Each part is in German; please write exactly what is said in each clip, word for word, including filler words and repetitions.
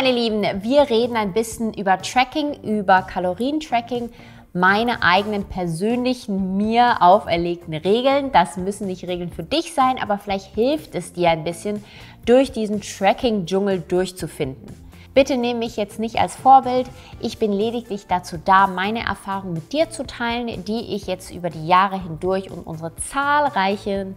meine Lieben, wir reden ein bisschen über Tracking, über Kalorientracking, meine eigenen persönlichen, mir auferlegten Regeln. Das müssen nicht Regeln für dich sein, aber vielleicht hilft es dir ein bisschen, durch diesen Tracking-Dschungel durchzufinden. Bitte nehme mich jetzt nicht als Vorbild. Ich bin lediglich dazu da, meine Erfahrungen mit dir zu teilen, die ich jetzt über die Jahre hindurch und unsere zahlreichen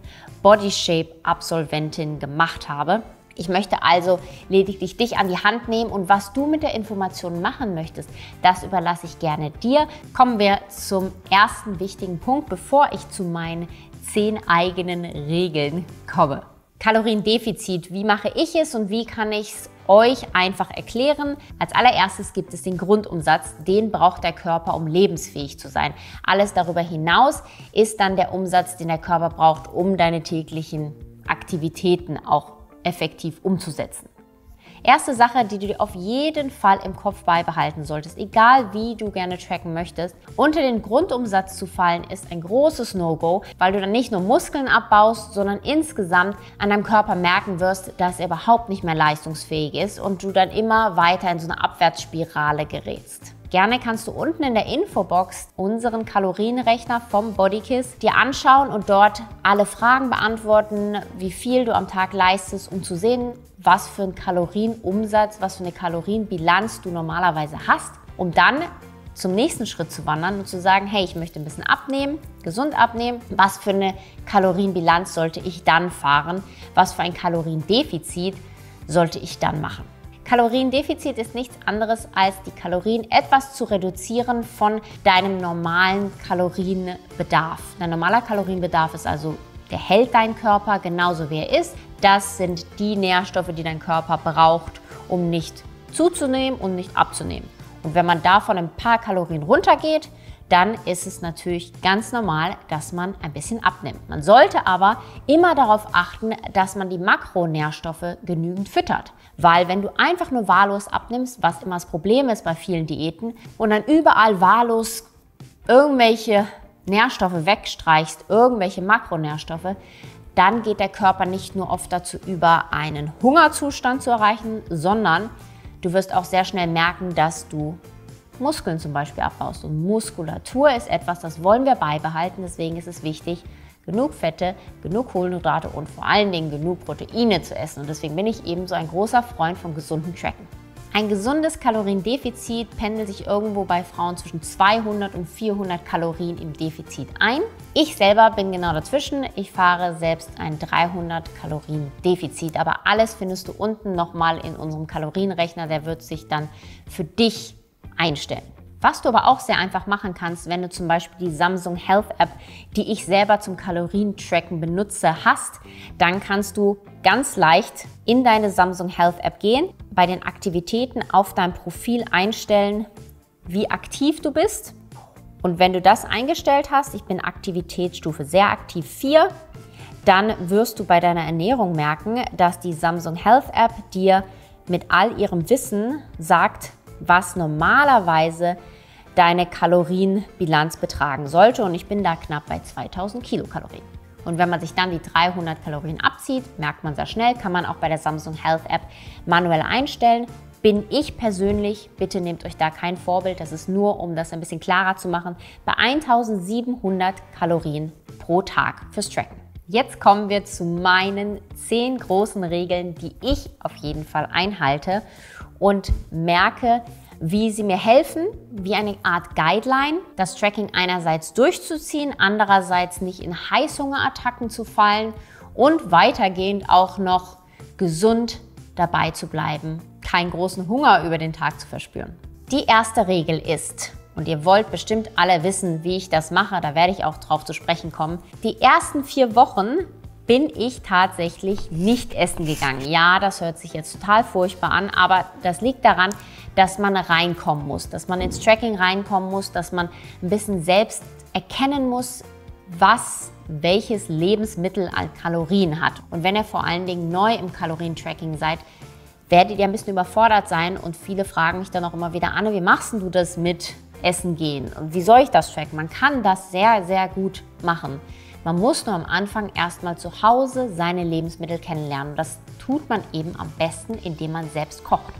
Bodyshape-Absolventinnen gemacht habe. Ich möchte also lediglich dich an die Hand nehmen und was du mit der Information machen möchtest, das überlasse ich gerne dir. Kommen wir zum ersten wichtigen Punkt, bevor ich zu meinen zehn eigenen Regeln komme. Kaloriendefizit, wie mache ich es und wie kann ich es euch einfach erklären? Als allererstes gibt es den Grundumsatz, den braucht der Körper, um lebensfähig zu sein. Alles darüber hinaus ist dann der Umsatz, den der Körper braucht, um deine täglichen Aktivitäten auch effektiv umzusetzen. Erste Sache, die du dir auf jeden Fall im Kopf beibehalten solltest, egal wie du gerne tracken möchtest, unter den Grundumsatz zu fallen, ist ein großes No-Go, weil du dann nicht nur Muskeln abbaust, sondern insgesamt an deinem Körper merken wirst, dass er überhaupt nicht mehr leistungsfähig ist und du dann immer weiter in so eine Abwärtsspirale gerätst. Gerne kannst du unten in der Infobox unseren Kalorienrechner vom Bodykiss dir anschauen und dort alle Fragen beantworten, wie viel du am Tag leistest, um zu sehen, was für einen Kalorienumsatz, was für eine Kalorienbilanz du normalerweise hast, um dann zum nächsten Schritt zu wandern und zu sagen, hey, ich möchte ein bisschen abnehmen, gesund abnehmen. Was für eine Kalorienbilanz sollte ich dann fahren? Was für ein Kaloriendefizit sollte ich dann machen? Kaloriendefizit ist nichts anderes, als die Kalorien etwas zu reduzieren von deinem normalen Kalorienbedarf. Dein normaler Kalorienbedarf ist also, der hält deinen Körper genauso wie er ist. Das sind die Nährstoffe, die dein Körper braucht, um nicht zuzunehmen und nicht abzunehmen. Und wenn man davon ein paar Kalorien runtergeht, dann ist es natürlich ganz normal, dass man ein bisschen abnimmt. Man sollte aber immer darauf achten, dass man die Makronährstoffe genügend füttert. Weil wenn du einfach nur wahllos abnimmst, was immer das Problem ist bei vielen Diäten, und dann überall wahllos irgendwelche Nährstoffe wegstreichst, irgendwelche Makronährstoffe, dann geht der Körper nicht nur oft dazu über, einen Hungerzustand zu erreichen, sondern du wirst auch sehr schnell merken, dass du Muskeln zum Beispiel abbaust. Und Muskulatur ist etwas, das wollen wir beibehalten. Deswegen ist es wichtig, genug Fette, genug Kohlenhydrate und vor allen Dingen genug Proteine zu essen. Und deswegen bin ich eben so ein großer Freund von gesunden Tracken. Ein gesundes Kaloriendefizit pendelt sich irgendwo bei Frauen zwischen zweihundert und vierhundert Kalorien im Defizit ein. Ich selber bin genau dazwischen. Ich fahre selbst ein dreihundert Kalorien Defizit. Aber alles findest du unten nochmal in unserem Kalorienrechner. Der wird sich dann für dich einstellen. Was du aber auch sehr einfach machen kannst, wenn du zum Beispiel die Samsung Health App, die ich selber zum Kalorientracken benutze, hast, dann kannst du ganz leicht in deine Samsung Health App gehen, bei den Aktivitäten auf deinem Profil einstellen, wie aktiv du bist. Und wenn du das eingestellt hast, ich bin Aktivitätsstufe sehr aktiv vier, dann wirst du bei deiner Ernährung merken, dass die Samsung Health App dir mit all ihrem Wissen sagt, was normalerweise deine Kalorienbilanz betragen sollte. Und ich bin da knapp bei zweitausend Kilokalorien. Und wenn man sich dann die dreihundert Kalorien abzieht, merkt man sehr schnell, kann man auch bei der Samsung Health App manuell einstellen. Bin ich persönlich, bitte nehmt euch da kein Vorbild, das ist nur, um das ein bisschen klarer zu machen, bei eintausendsiebenhundert Kalorien pro Tag fürs Tracken. Jetzt kommen wir zu meinen zehn großen Regeln, die ich auf jeden Fall einhalte und merke, wie sie mir helfen, wie eine Art Guideline, das Tracking einerseits durchzuziehen, andererseits nicht in Heißhungerattacken zu fallen und weitergehend auch noch gesund dabei zu bleiben, keinen großen Hunger über den Tag zu verspüren. Die erste Regel ist, und ihr wollt bestimmt alle wissen, wie ich das mache, da werde ich auch drauf zu sprechen kommen, die ersten vier Wochen bin ich tatsächlich nicht essen gegangen. Ja, das hört sich jetzt total furchtbar an, aber das liegt daran, dass man reinkommen muss, dass man ins Tracking reinkommen muss, dass man ein bisschen selbst erkennen muss, was welches Lebensmittel an Kalorien hat. Und wenn ihr vor allen Dingen neu im Kalorientracking seid, werdet ihr ein bisschen überfordert sein und viele fragen mich dann auch immer wieder, Anne, wie machst du das mit Essen gehen? Und wie soll ich das tracken? Man kann das sehr, sehr gut machen. Man muss nur am Anfang erstmal zu Hause seine Lebensmittel kennenlernen. Das tut man eben am besten, indem man selbst kocht.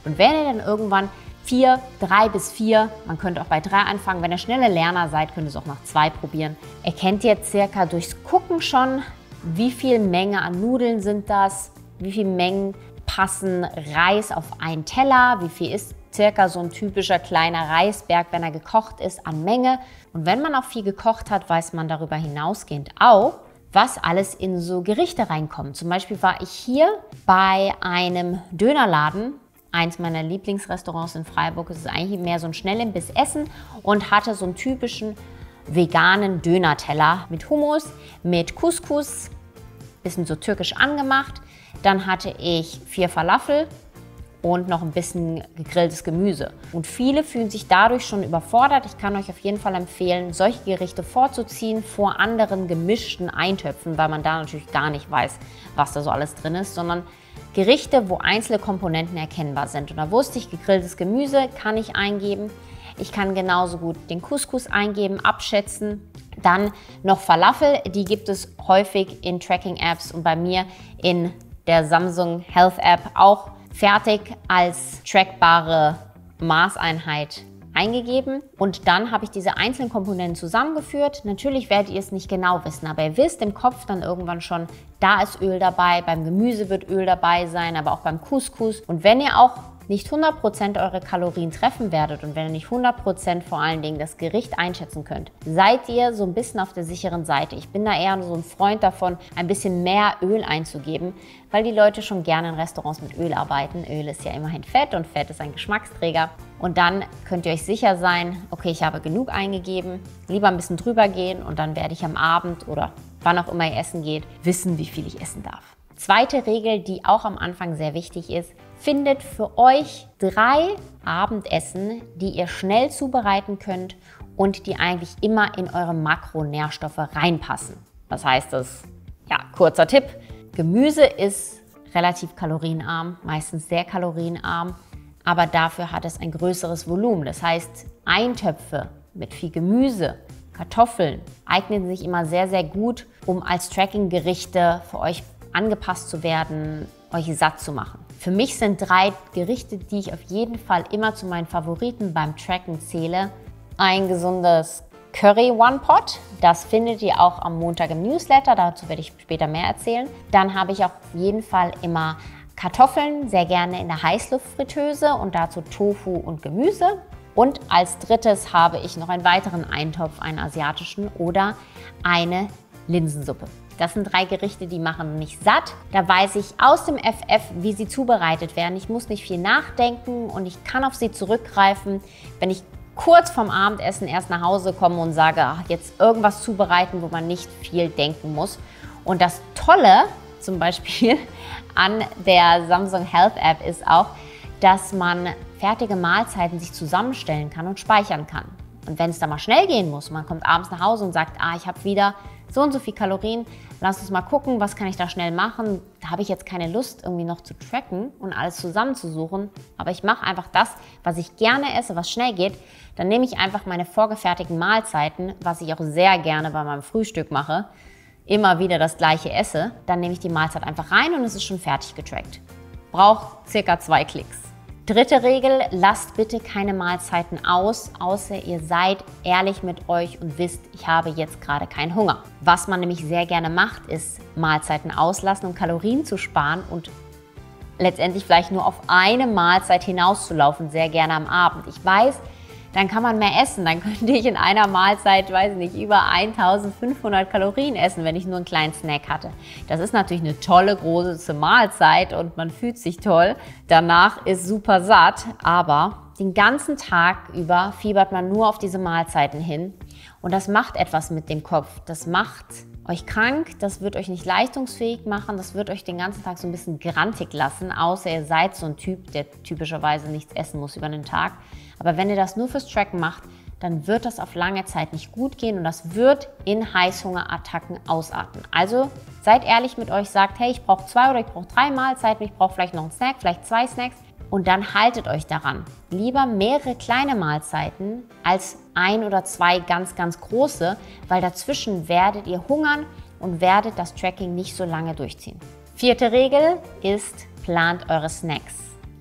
Und wenn ihr dann irgendwann vier, drei bis vier, man könnte auch bei drei anfangen, wenn ihr schnelle Lerner seid, könnt ihr es auch nach zwei probieren, erkennt ihr circa durchs Gucken schon, wie viel Menge an Nudeln sind das, wie viel Mengen passen Reis auf einen Teller, wie viel ist circa so ein typischer kleiner Reisberg, wenn er gekocht ist, an Menge. Und wenn man auch viel gekocht hat, weiß man darüber hinausgehend auch, was alles in so Gerichte reinkommt. Zum Beispiel war ich hier bei einem Dönerladen, eins meiner Lieblingsrestaurants in Freiburg. Es ist eigentlich mehr so ein Schnellimbiss-Essen und hatte so einen typischen veganen Dönerteller mit Hummus, mit Couscous, bisschen so türkisch angemacht. Dann hatte ich vier Falafel und noch ein bisschen gegrilltes Gemüse. Und viele fühlen sich dadurch schon überfordert. Ich kann euch auf jeden Fall empfehlen, solche Gerichte vorzuziehen vor anderen gemischten Eintöpfen, weil man da natürlich gar nicht weiß, was da so alles drin ist, sondern Gerichte, wo einzelne Komponenten erkennbar sind. Und da wusste ich, gegrilltes Gemüse kann ich eingeben. Ich kann genauso gut den Couscous eingeben, abschätzen. Dann noch Falafel, die gibt es häufig in Tracking-Apps und bei mir in der Samsung Health App auch fertig als trackbare Maßeinheit eingegeben. Und dann habe ich diese einzelnen Komponenten zusammengeführt. Natürlich werdet ihr es nicht genau wissen, aber ihr wisst im Kopf dann irgendwann schon, da ist Öl dabei, beim Gemüse wird Öl dabei sein, aber auch beim Couscous. Und wenn ihr auch nicht hundert Prozent eure Kalorien treffen werdet und wenn ihr nicht hundert Prozent vor allen Dingen das Gericht einschätzen könnt, seid ihr so ein bisschen auf der sicheren Seite. Ich bin da eher so ein Freund davon, ein bisschen mehr Öl einzugeben, weil die Leute schon gerne in Restaurants mit Öl arbeiten. Öl ist ja immerhin Fett und Fett ist ein Geschmacksträger. Und dann könnt ihr euch sicher sein, okay, ich habe genug eingegeben, lieber ein bisschen drüber gehen und dann werde ich am Abend oder wann auch immer ihr essen geht, wissen, wie viel ich essen darf. Zweite Regel, die auch am Anfang sehr wichtig ist, findet für euch drei Abendessen, die ihr schnell zubereiten könnt und die eigentlich immer in eure Makronährstoffe reinpassen. Was heißt das? Ja, kurzer Tipp. Gemüse ist relativ kalorienarm, meistens sehr kalorienarm, aber dafür hat es ein größeres Volumen. Das heißt, Eintöpfe mit viel Gemüse, Kartoffeln eignen sich immer sehr, sehr gut, um als Tracking-Gerichte für euch angepasst zu werden, euch satt zu machen. Für mich sind drei Gerichte, die ich auf jeden Fall immer zu meinen Favoriten beim Tracken zähle. Ein gesundes Curry One Pot, das findet ihr auch am Montag im Newsletter, dazu werde ich später mehr erzählen. Dann habe ich auf jeden Fall immer Kartoffeln, sehr gerne in der Heißluftfritteuse und dazu Tofu und Gemüse. Und als drittes habe ich noch einen weiteren Eintopf, einen asiatischen oder eine Linsensuppe. Das sind drei Gerichte, die machen mich satt. Da weiß ich aus dem F F, wie sie zubereitet werden. Ich muss nicht viel nachdenken und ich kann auf sie zurückgreifen, wenn ich kurz vorm Abendessen erst nach Hause komme und sage, ach, jetzt irgendwas zubereiten, wo man nicht viel denken muss. Und das Tolle zum Beispiel an der Samsung Health App ist auch, dass man fertige Mahlzeiten sich zusammenstellen kann und speichern kann. Und wenn es da mal schnell gehen muss, man kommt abends nach Hause und sagt, ah, ich habe wieder so und so viel Kalorien, lass uns mal gucken, was kann ich da schnell machen. Da habe ich jetzt keine Lust, irgendwie noch zu tracken und alles zusammenzusuchen. Aber ich mache einfach das, was ich gerne esse, was schnell geht. Dann nehme ich einfach meine vorgefertigten Mahlzeiten, was ich auch sehr gerne bei meinem Frühstück mache, immer wieder das gleiche esse. Dann nehme ich die Mahlzeit einfach rein und es ist schon fertig getrackt. Braucht circa zwei Klicks. Dritte Regel, lasst bitte keine Mahlzeiten aus, außer ihr seid ehrlich mit euch und wisst, ich habe jetzt gerade keinen Hunger. Was man nämlich sehr gerne macht, ist Mahlzeiten auslassen, um Kalorien zu sparen und letztendlich vielleicht nur auf eine Mahlzeit hinauszulaufen, sehr gerne am Abend. Ich weiß, dann kann man mehr essen, dann könnte ich in einer Mahlzeit, weiß nicht, über eintausendfünfhundert Kalorien essen, wenn ich nur einen kleinen Snack hatte. Das ist natürlich eine tolle, große Mahlzeit und man fühlt sich toll. Danach ist super satt, aber den ganzen Tag über fiebert man nur auf diese Mahlzeiten hin und das macht etwas mit dem Kopf. Das macht euch krank, das wird euch nicht leistungsfähig machen, das wird euch den ganzen Tag so ein bisschen grantig lassen, außer ihr seid so ein Typ, der typischerweise nichts essen muss über den Tag. Aber wenn ihr das nur fürs Tracken macht, dann wird das auf lange Zeit nicht gut gehen und das wird in Heißhungerattacken ausarten. Also seid ehrlich mit euch, sagt, hey, ich brauche zwei oder ich brauche drei Mahlzeiten, ich brauche vielleicht noch einen Snack, vielleicht zwei Snacks und dann haltet euch daran. Lieber mehrere kleine Mahlzeiten als ein oder zwei ganz, ganz große, weil dazwischen werdet ihr hungern und werdet das Tracking nicht so lange durchziehen. Vierte Regel ist, plant eure Snacks.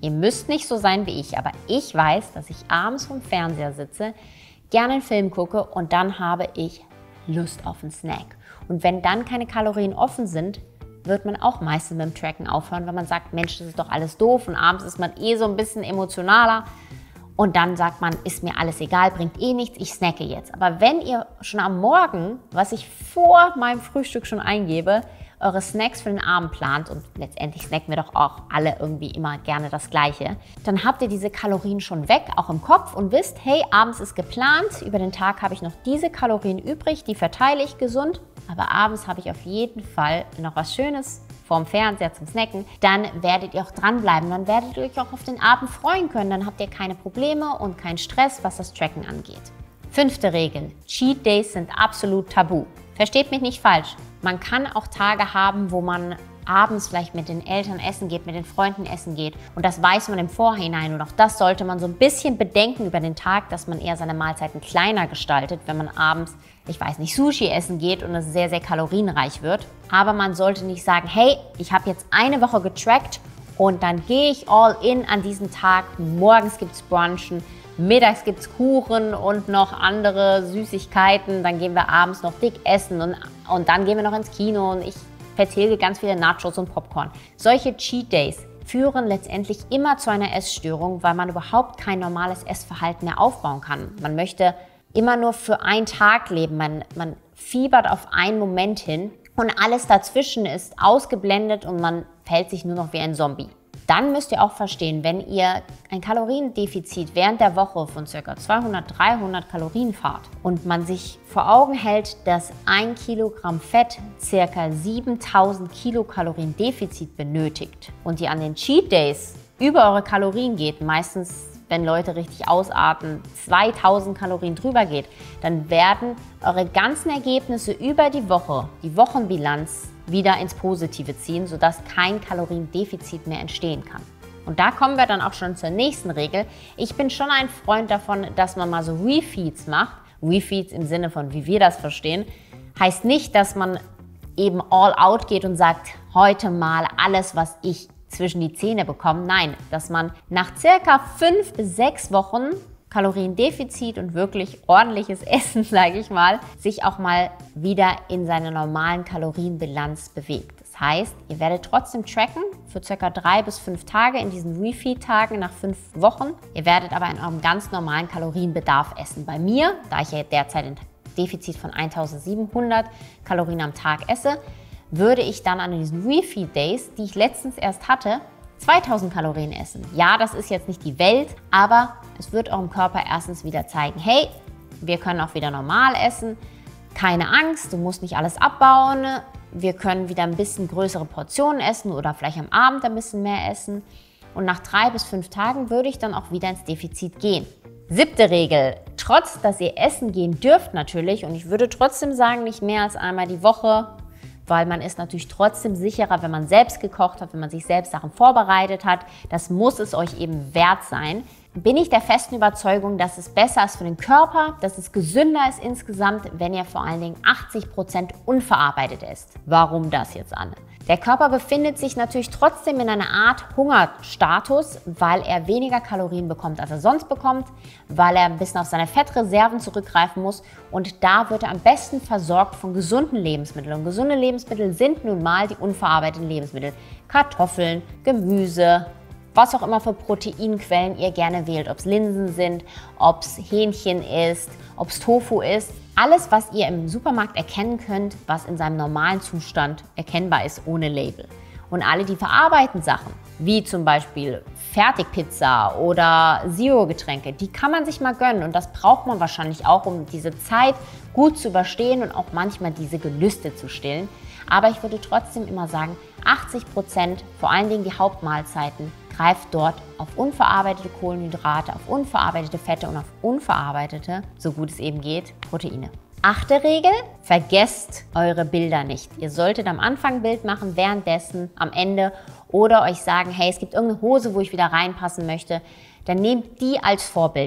Ihr müsst nicht so sein wie ich, aber ich weiß, dass ich abends vom Fernseher sitze, gerne einen Film gucke und dann habe ich Lust auf einen Snack. Und wenn dann keine Kalorien offen sind, wird man auch meistens mit dem Tracken aufhören, weil man sagt, Mensch, das ist doch alles doof und abends ist man eh so ein bisschen emotionaler und dann sagt man, ist mir alles egal, bringt eh nichts, ich snacke jetzt. Aber wenn ihr schon am Morgen, was ich vor meinem Frühstück schon eingebe, eure Snacks für den Abend plant und letztendlich snacken wir doch auch alle irgendwie immer gerne das Gleiche, dann habt ihr diese Kalorien schon weg, auch im Kopf und wisst, hey, abends ist geplant, über den Tag habe ich noch diese Kalorien übrig, die verteile ich gesund, aber abends habe ich auf jeden Fall noch was Schönes vorm Fernseher zum Snacken, dann werdet ihr auch dranbleiben, dann werdet ihr euch auch auf den Abend freuen können, dann habt ihr keine Probleme und keinen Stress, was das Tracken angeht. Fünfte Regel, Cheat Days sind absolut tabu. Versteht mich nicht falsch, man kann auch Tage haben, wo man abends vielleicht mit den Eltern essen geht, mit den Freunden essen geht und das weiß man im Vorhinein und auch das sollte man so ein bisschen bedenken über den Tag, dass man eher seine Mahlzeiten kleiner gestaltet, wenn man abends, ich weiß nicht, Sushi essen geht und es sehr, sehr kalorienreich wird. Aber man sollte nicht sagen, hey, ich habe jetzt eine Woche getrackt und dann gehe ich all in an diesem Tag, morgens gibt es Brunchen, mittags gibt es Kuchen und noch andere Süßigkeiten, dann gehen wir abends noch dick essen und, und dann gehen wir noch ins Kino und ich vertilge ganz viele Nachos und Popcorn. Solche Cheat Days führen letztendlich immer zu einer Essstörung, weil man überhaupt kein normales Essverhalten mehr aufbauen kann. Man möchte immer nur für einen Tag leben, man, man fiebert auf einen Moment hin und alles dazwischen ist ausgeblendet und man verhält sich nur noch wie ein Zombie. Dann müsst ihr auch verstehen, wenn ihr ein Kaloriendefizit während der Woche von ca. zweihundert, dreihundert Kalorien fahrt und man sich vor Augen hält, dass ein Kilogramm Fett ca. siebentausend Kilokalorien Defizit benötigt und ihr an den Cheat Days über eure Kalorien geht, meistens wenn Leute richtig ausarten, zweitausend Kalorien drüber geht, dann werden eure ganzen Ergebnisse über die Woche, die Wochenbilanz, wieder ins Positive ziehen, sodass kein Kaloriendefizit mehr entstehen kann. Und da kommen wir dann auch schon zur nächsten Regel. Ich bin schon ein Freund davon, dass man mal so Refeeds macht. Refeeds im Sinne von, wie wir das verstehen, heißt nicht, dass man eben all out geht und sagt, heute mal alles, was ich zwischen die Zähne bekomme. Nein, dass man nach circa fünf bis sechs Wochen Kaloriendefizit und wirklich ordentliches Essen, sage ich mal, sich auch mal wieder in seine normalen Kalorienbilanz bewegt. Das heißt, ihr werdet trotzdem tracken für circa drei bis fünf Tage in diesen Refeed-Tagen nach fünf Wochen. Ihr werdet aber in eurem ganz normalen Kalorienbedarf essen. Bei mir, da ich ja derzeit ein Defizit von eintausendsiebenhundert Kalorien am Tag esse, würde ich dann an diesen Refeed Days, die ich letztens erst hatte, zweitausend Kalorien essen. Ja, das ist jetzt nicht die Welt, aber es wird eurem Körper erstens wieder zeigen, hey, wir können auch wieder normal essen, keine Angst, du musst nicht alles abbauen, wir können wieder ein bisschen größere Portionen essen oder vielleicht am Abend ein bisschen mehr essen und nach drei bis fünf Tagen würde ich dann auch wieder ins Defizit gehen. Siebte Regel, trotz dass ihr essen gehen dürft natürlich und ich würde trotzdem sagen, nicht mehr als einmal die Woche, weil man ist natürlich trotzdem sicherer, wenn man selbst gekocht hat, wenn man sich selbst Sachen vorbereitet hat. Das muss es euch eben wert sein. Bin ich der festen Überzeugung, dass es besser ist für den Körper, dass es gesünder ist insgesamt, wenn ihr vor allen Dingen achtzig Prozent unverarbeitet esst. Warum das jetzt, Anne? Der Körper befindet sich natürlich trotzdem in einer Art Hungerstatus, weil er weniger Kalorien bekommt, als er sonst bekommt, weil er ein bisschen auf seine Fettreserven zurückgreifen muss und da wird er am besten versorgt von gesunden Lebensmitteln. Und gesunde Lebensmittel sind nun mal die unverarbeiteten Lebensmittel. Kartoffeln, Gemüse, was auch immer für Proteinquellen ihr gerne wählt, ob es Linsen sind, ob es Hähnchen ist, ob es Tofu ist. Alles, was ihr im Supermarkt erkennen könnt, was in seinem normalen Zustand erkennbar ist, ohne Label. Und alle die verarbeiteten Sachen, wie zum Beispiel Fertigpizza oder Zero-Getränke, die kann man sich mal gönnen. Und das braucht man wahrscheinlich auch, um diese Zeit gut zu überstehen und auch manchmal diese Gelüste zu stillen. Aber ich würde trotzdem immer sagen, achtzig Prozent, vor allen Dingen die Hauptmahlzeiten, greift dort auf unverarbeitete Kohlenhydrate, auf unverarbeitete Fette und auf unverarbeitete, so gut es eben geht, Proteine. Achte Regel, vergesst eure Bilder nicht. Ihr solltet am Anfang ein Bild machen, währenddessen, am Ende oder euch sagen, hey, es gibt irgendeine Hose, wo ich wieder reinpassen möchte, dann nehmt die als Vorbild.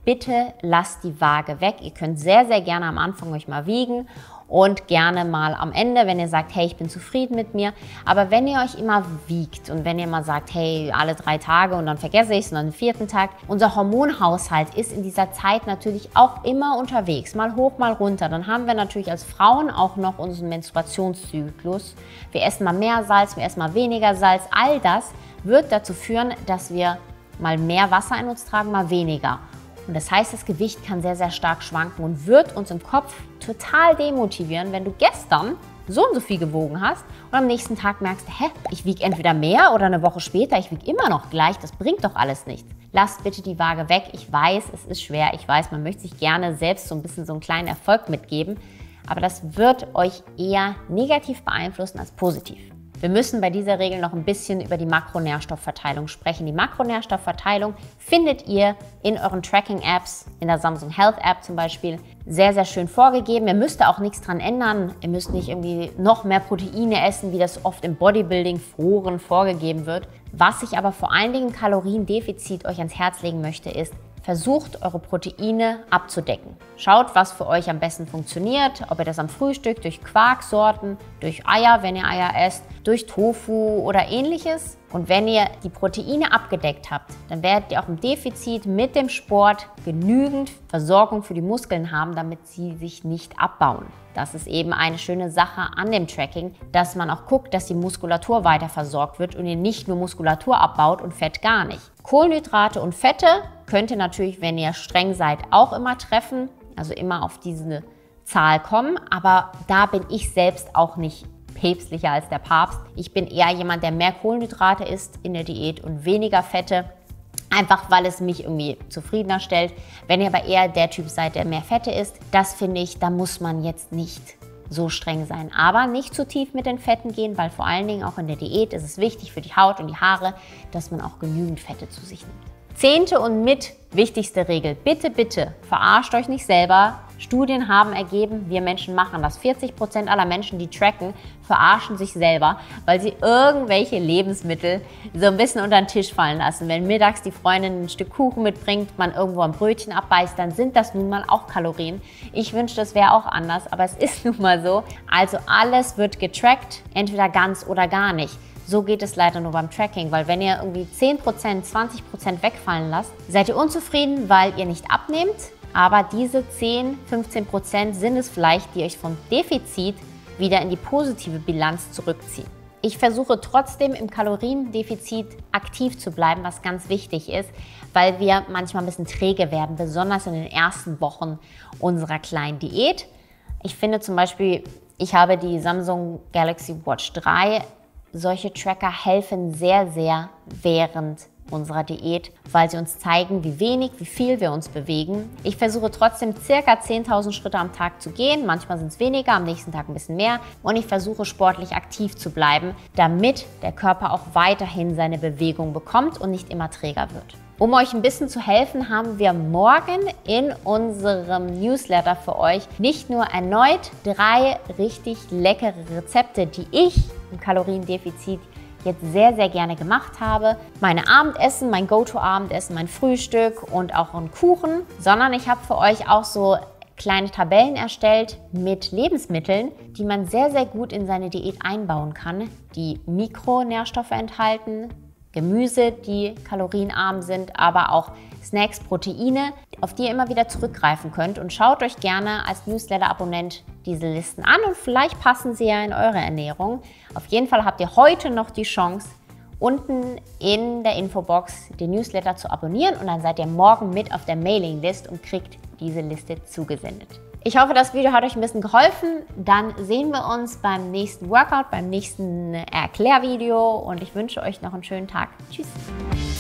bitte lasst die Waage weg. Ihr könnt sehr, sehr gerne am Anfang euch mal wiegen und gerne mal am Ende, wenn ihr sagt, hey, ich bin zufrieden mit mir. Aber wenn ihr euch immer wiegt und wenn ihr mal sagt, hey, alle drei Tage und dann vergesse ich es und dann den vierten Tag, unser Hormonhaushalt ist in dieser Zeit natürlich auch immer unterwegs, mal hoch, mal runter. Dann haben wir natürlich als Frauen auch noch unseren Menstruationszyklus. Wir essen mal mehr Salz, wir essen mal weniger Salz. All das wird dazu führen, dass wir mal mehr Wasser in uns tragen, mal weniger. Und das heißt, das Gewicht kann sehr, sehr stark schwanken und wird uns im Kopf total demotivieren, wenn du gestern so und so viel gewogen hast und am nächsten Tag merkst, hä, ich wiege entweder mehr oder eine Woche später, ich wiege immer noch gleich, das bringt doch alles nichts. Lasst bitte die Waage weg. Ich weiß, es ist schwer, ich weiß, man möchte sich gerne selbst so ein bisschen so einen kleinen Erfolg mitgeben, aber das wird euch eher negativ beeinflussen als positiv. Wir müssen bei dieser Regel noch ein bisschen über die Makronährstoffverteilung sprechen. Die Makronährstoffverteilung findet ihr in euren Tracking-Apps, in der Samsung Health App zum Beispiel, sehr, sehr schön vorgegeben. Ihr müsst da auch nichts dran ändern. Ihr müsst nicht irgendwie noch mehr Proteine essen, wie das oft im Bodybuilding-Foren vorgegeben wird. Was ich aber vor allen Dingen im Kaloriendefizit euch ans Herz legen möchte, ist, versucht, eure Proteine abzudecken. Schaut, was für euch am besten funktioniert, ob ihr das am Frühstück durch Quarksorten, durch Eier, wenn ihr Eier esst, durch Tofu oder ähnliches. Und wenn ihr die Proteine abgedeckt habt, dann werdet ihr auch im Defizit mit dem Sport genügend Versorgung für die Muskeln haben, damit sie sich nicht abbauen. Das ist eben eine schöne Sache an dem Tracking, dass man auch guckt, dass die Muskulatur weiter versorgt wird und ihr nicht nur Muskulatur abbaut und Fett gar nicht. Kohlenhydrate und Fette könnt ihr natürlich, wenn ihr streng seid, auch immer treffen, also immer auf diese Zahl kommen, aber da bin ich selbst auch nicht päpstlicher als der Papst. Ich bin eher jemand, der mehr Kohlenhydrate isst in der Diät und weniger Fette, einfach weil es mich irgendwie zufriedener stellt. Wenn ihr aber eher der Typ seid, der mehr Fette isst, das finde ich, da muss man jetzt nicht so streng sein. Aber nicht zu tief mit den Fetten gehen, weil vor allen Dingen auch in der Diät ist es wichtig für die Haut und die Haare, dass man auch genügend Fette zu sich nimmt. Zehnte und mit wichtigste Regel. Bitte, bitte, verarscht euch nicht selber. Studien haben ergeben, wir Menschen machen das. vierzig Prozent aller Menschen, die tracken, verarschen sich selber, weil sie irgendwelche Lebensmittel so ein bisschen unter den Tisch fallen lassen. Wenn mittags die Freundin ein Stück Kuchen mitbringt, man irgendwo ein Brötchen abbeißt, dann sind das nun mal auch Kalorien. Ich wünschte, es wäre auch anders, aber es ist nun mal so. Also alles wird getrackt, entweder ganz oder gar nicht. So geht es leider nur beim Tracking, weil wenn ihr irgendwie zehn Prozent, zwanzig Prozent wegfallen lasst, seid ihr unzufrieden, weil ihr nicht abnehmt. Aber diese zehn, fünfzehn Prozent sind es vielleicht, die euch vom Defizit wieder in die positive Bilanz zurückziehen. Ich versuche trotzdem im Kaloriendefizit aktiv zu bleiben, was ganz wichtig ist, weil wir manchmal ein bisschen träge werden, besonders in den ersten Wochen unserer kleinen Diät. Ich finde zum Beispiel, ich habe die Samsung Galaxy Watch drei. Solche Tracker helfen sehr, sehr während unserer Diät, weil sie uns zeigen, wie wenig, wie viel wir uns bewegen. Ich versuche trotzdem circa zehntausend Schritte am Tag zu gehen. Manchmal sind es weniger, am nächsten Tag ein bisschen mehr. Und ich versuche sportlich aktiv zu bleiben, damit der Körper auch weiterhin seine Bewegung bekommt und nicht immer träger wird. Um euch ein bisschen zu helfen, haben wir morgen in unserem Newsletter für euch nicht nur erneut drei richtig leckere Rezepte, die ich im Kaloriendefizit jetzt sehr, sehr gerne gemacht habe. Meine Abendessen, mein Go-To-Abendessen, mein Frühstück und auch einen Kuchen, sondern ich habe für euch auch so kleine Tabellen erstellt mit Lebensmitteln, die man sehr, sehr gut in seine Diät einbauen kann, die Mikronährstoffe enthalten, Gemüse, die kalorienarm sind, aber auch Snacks, Proteine, auf die ihr immer wieder zurückgreifen könnt. Und schaut euch gerne als Newsletter-Abonnent diese Listen an und vielleicht passen sie ja in eure Ernährung. Auf jeden Fall habt ihr heute noch die Chance, unten in der Infobox den Newsletter zu abonnieren und dann seid ihr morgen mit auf der Mailinglist und kriegt diese Liste zugesendet. Ich hoffe, das Video hat euch ein bisschen geholfen. Dann sehen wir uns beim nächsten Workout, beim nächsten Erklärvideo und ich wünsche euch noch einen schönen Tag. Tschüss!